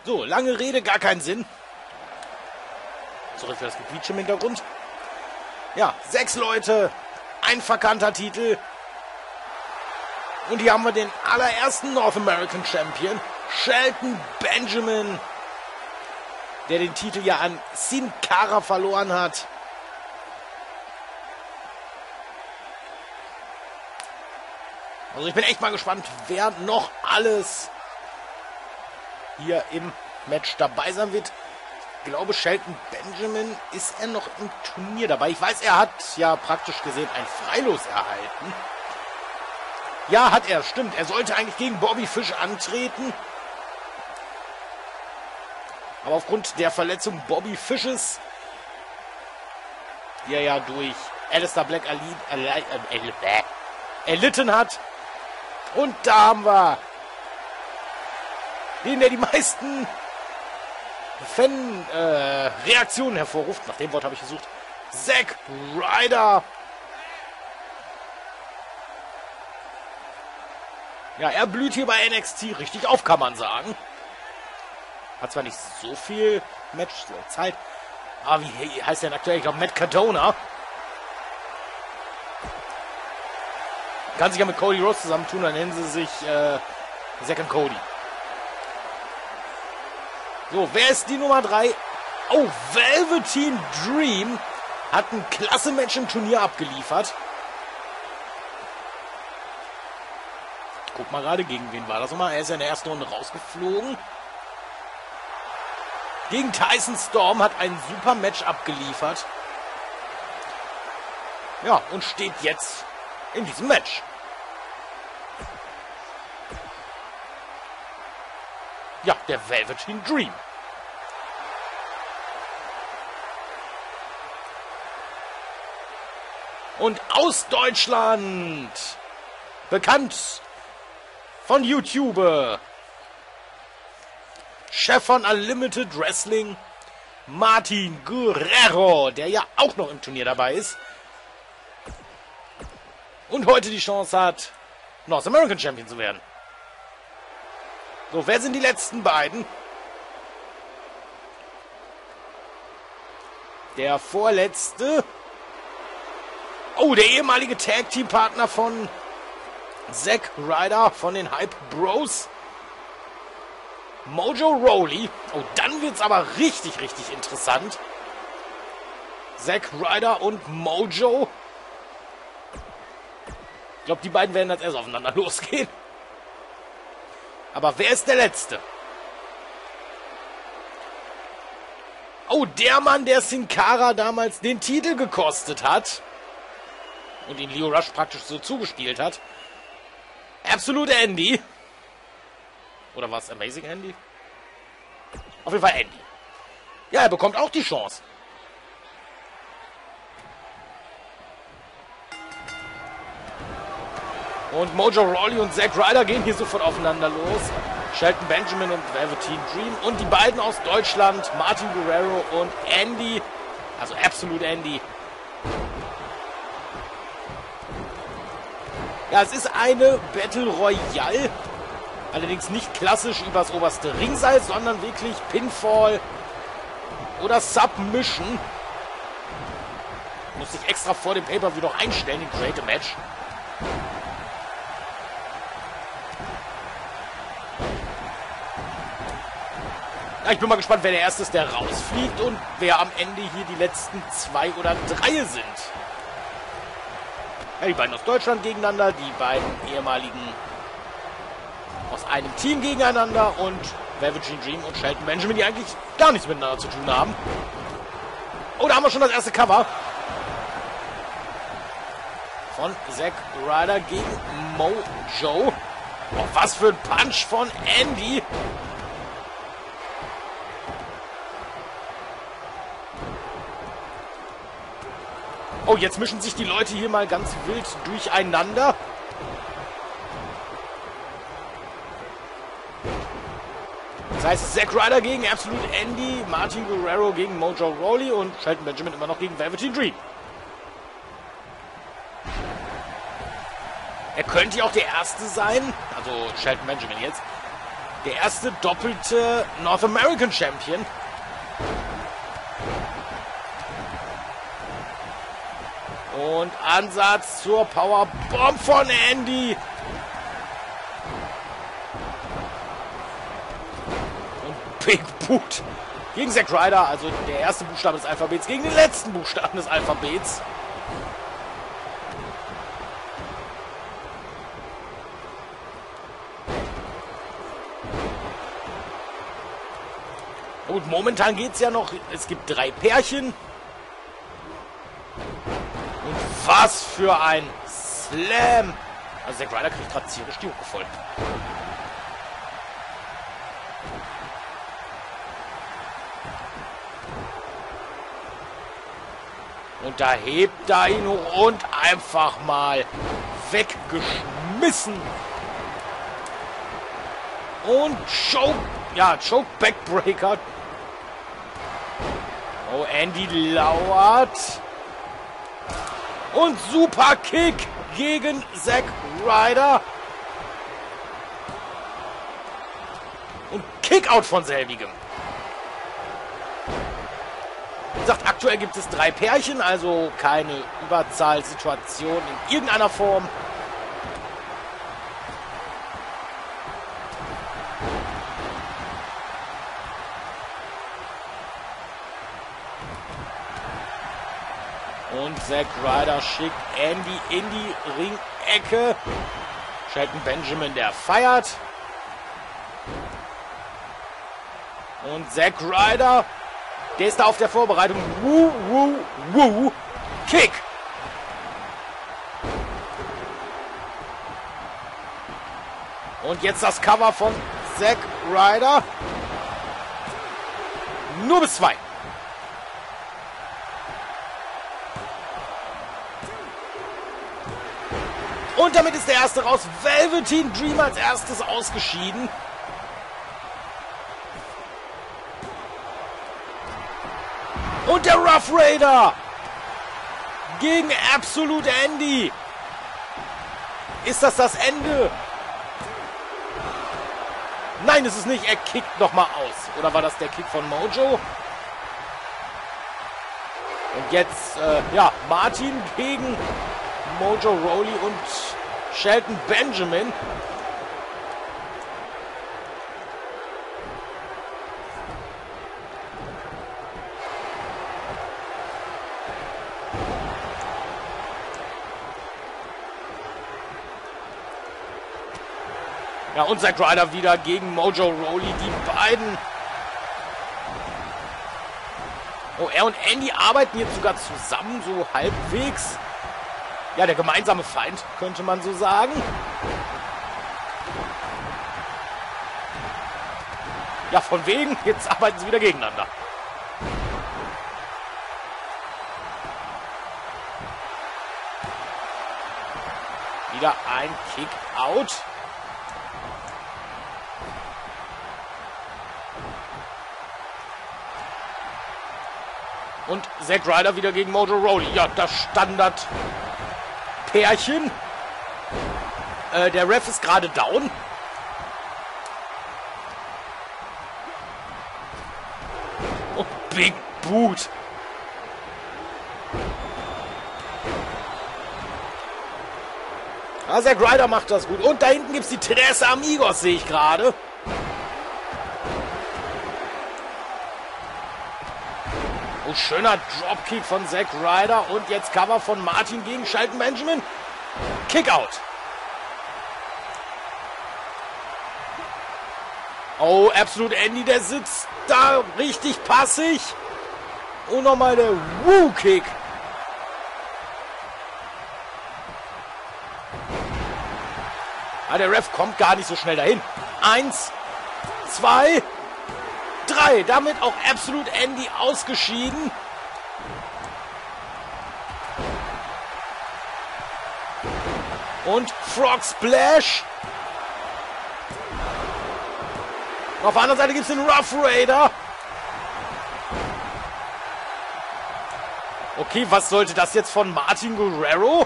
So, lange Rede, gar keinen Sinn. Sorry für das Gequietsch im Hintergrund. Ja, 6 Leute, ein verkannter Titel. Und hier haben wir den allerersten North American Champion, Shelton Benjamin, der den Titel ja an Sin Cara verloren hat. Also ich bin echt mal gespannt, wer noch alles hier im Match dabei sein wird. Ich glaube, Shelton Benjamin ist er noch im Turnier dabei. Ich weiß, er hat ja praktisch gesehen ein Freilos erhalten. Ja, hat er, stimmt. Er sollte eigentlich gegen Bobby Fish antreten. Aber aufgrund der Verletzung Bobby Fishes, die er ja durch Aleister Black erlitten hat. Und da haben wir den, der die meisten Fan-Reaktionen hervorruft. Nach dem Wort habe ich gesucht. Zack Ryder. Ja, er blüht hier bei NXT richtig auf, kann man sagen. Hat zwar nicht so viel Matchzeit, aber wie heißt der denn aktuell? Ich glaube, Matt Cardona. Kann sich ja mit Cody Rhodes zusammentun, dann nennen sie sich Zack und Cody. So, wer ist die Nummer 3? Oh, Velveteen Dream hat ein klasse Match im Turnier abgeliefert. Ich guck mal gerade, gegen wen war das nochmal? Er ist ja in der ersten Runde rausgeflogen. Gegen Tyson Storm, hat ein super Match abgeliefert. Ja, und steht jetzt in diesem Match. Ja, der Velveteen Dream. Und aus Deutschland, bekannt von YouTube, Chef von Unlimited Wrestling, Martin Guerrero, der ja auch noch im Turnier dabei ist. Und heute die Chance hat, North American Champion zu werden. So, wer sind die letzten beiden? Der vorletzte. Oh, der ehemalige Tag-Team-Partner von Zack Ryder von den Hype Bros. Mojo Rawley. Oh, dann wird's aber richtig, richtig interessant. Zack Ryder und Mojo. Ich glaube, die beiden werden als erst aufeinander losgehen. Aber wer ist der Letzte? Oh, der Mann, der Sin Cara damals den Titel gekostet hat. Und ihn Lio Rush praktisch so zugespielt hat. Absolute Andy. Oder war es Amazing Andy? Auf jeden Fall Andy. Ja, er bekommt auch die Chance. Und Mojo Rawley und Zack Ryder gehen hier sofort aufeinander los. Shelton Benjamin und Velveteen Dream. Und die beiden aus Deutschland, Martin Guerrero und Andy. Also Absolute Andy. Ja, es ist eine Battle Royale. Allerdings nicht klassisch übers oberste Ringseil, sondern wirklich Pinfall oder Submission. Muss ich extra vor dem Pay-Per-View noch einstellen, den Create a Match. Ja, ich bin mal gespannt, wer der Erste ist, der rausfliegt und wer am Ende hier die letzten 2 oder 3 sind. Ja, die beiden aus Deutschland gegeneinander, die beiden ehemaligen aus einem Team gegeneinander und Velveteen Dream und Shelton Benjamin, die eigentlich gar nichts miteinander zu tun haben. Oh, da haben wir schon das erste Cover. Von Zack Ryder gegen Mojo. Oh, was für ein Punch von Andy. Oh, jetzt mischen sich die Leute hier mal ganz wild durcheinander. Das heißt, Zack Ryder gegen Absolute Andy, Martin Guerrero gegen Mojo Rawley und Shelton Benjamin immer noch gegen Velveteen Dream. Er könnte ja auch der Erste sein, also Shelton Benjamin jetzt, Der erste doppelte North American Champion. Und Ansatz zur Powerbomb von Andy. Und Big Boot gegen Zack Ryder. Also der erste Buchstabe des Alphabets gegen den letzten Buchstaben des Alphabets. Gut, momentan geht es ja noch. Es gibt 3 Pärchen. Und was für ein Slam. Also Zack Ryder kriegt gerade tierisch die Hucke voll. Und da hebt er ihn hoch und einfach mal weggeschmissen. Und Choke Backbreaker. Oh, Andy lauert. Und Super Kick gegen Zack Ryder. Und Kickout von selbigem. Wie gesagt, aktuell gibt es 3 Pärchen, also keine Überzahlsituation in irgendeiner Form. Und Zack Ryder schickt Andy in die Ringecke. Shelton Benjamin, der feiert. Und Zack Ryder, der ist da auf der Vorbereitung. Kick. Und jetzt das Cover von Zack Ryder. Nur bis 2. Und damit ist der erste raus. Velveteen Dream als erstes ausgeschieden. Und der Rough Raider gegen Absolute Andy. Ist das das Ende? Nein, ist es nicht. Er kickt nochmal aus. Oder war das der Kick von Mojo? Und jetzt, Martin gegen Mojo Rawley und Shelton Benjamin. Ja, und Zack Ryder wieder gegen Mojo Rawley. Die beiden. Oh, er und Andy arbeiten jetzt sogar zusammen, so halbwegs. Ja, der gemeinsame Feind, könnte man so sagen. Ja, von wegen, jetzt arbeiten sie wieder gegeneinander. Wieder ein Kick-Out. Und Zack Ryder wieder gegen Mojo Rawley. Ja, das Standard-Pärchen. Der Ref ist gerade down. Und Big Boot. Ja, Zack Ryder macht das gut. Und da hinten gibt es die Tres Amigos, sehe ich gerade. Oh, schöner Dropkick von Zack Ryder. Und jetzt Cover von Martin gegen Shelton Benjamin. Kickout. Oh, Absolute Andy, der sitzt da richtig passig. Und nochmal der Woo-Kick. Ah, der Ref kommt gar nicht so schnell dahin. 1, 2, 3. Damit auch Absolute Andy ausgeschieden. Und Frog Splash. Auf der anderen Seite gibt es den Rough Raider. Okay, was sollte das jetzt von Martin Guerrero?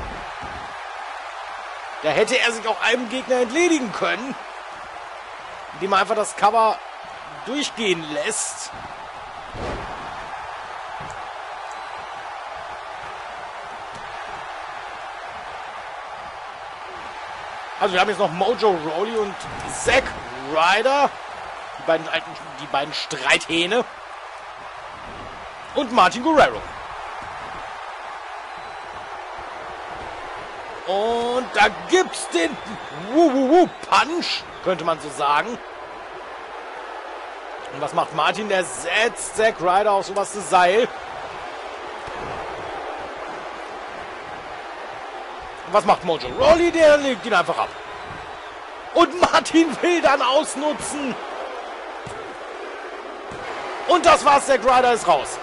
Da hätte er sich auch einem Gegner entledigen können. indem er einfach das Cover durchgehen lässt. Also wir haben jetzt noch Mojo Rawley und Zack Ryder, die beiden Streithähne, und Martin Guerrero. Und da gibt's den Punch, könnte man so sagen. Und was macht Martin? Der setzt Zack Ryder auf sowas das Seil. Und was macht Mojo Rawley? Der legt ihn einfach ab. Und Martin will dann ausnutzen. Und das war's, Zack Ryder ist raus.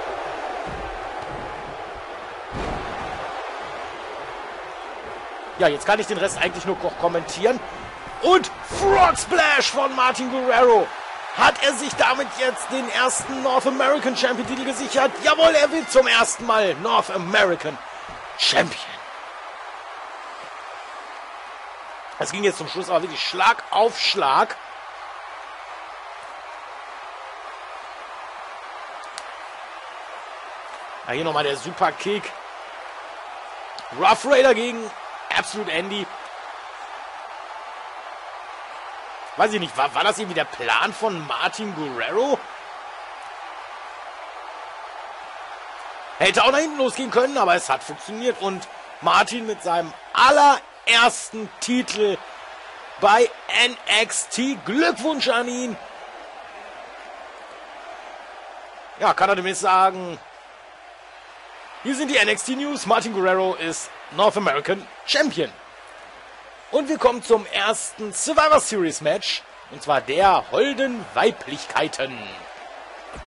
Ja, jetzt kann ich den Rest eigentlich nur kommentieren. Und Frog Splash von Martin Guerrero. Hat er sich damit jetzt den ersten North American Champion Titel gesichert? Jawohl, er wird zum ersten Mal North American Champion. Es ging jetzt zum Schluss aber wirklich Schlag auf Schlag. Ja, hier nochmal der Superkick. Rough Raider gegen Absolute Andy. Weiß ich nicht, war das irgendwie der Plan von Martin Guerrero? Hätte auch nach hinten losgehen können, aber es hat funktioniert. Und Martin mit seinem allerersten Titel bei NXT. Glückwunsch an ihn. Ja, kann er demnächst sagen. Hier sind die NXT News. Martin Guerrero ist North American Champion. Und wir kommen zum ersten Survivor Series Match. Und zwar der Holden Weiblichkeiten.